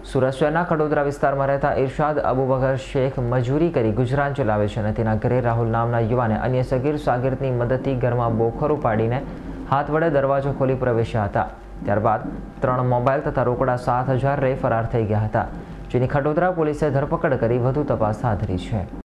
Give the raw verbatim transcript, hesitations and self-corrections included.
સુરત શહેરના ખડોદરા વિસ્તારમાં રહેતા ઇરશાદ અબુબકર શેખ મજૂરી કરી ગુજરાન ચલાવે છે અને તેના ઘરે રાહુલ નામના યુવાને અન્ય સગીર સાગીરની મદદથી ઘરમાં બોખરું પાડીને હાથ વડે દરવાજો ખોલી પ્રવેશ્યા હતા। ત્યારબાદ ત્રણ મોબાઈલ તથા રોકડા સાત હજાર લઈ ફરાર થઈ ગયા હતા, જેની ખડોદરા પોલીસે ધરપકડ કરી વધુ તપાસ હાથ ધરી છે।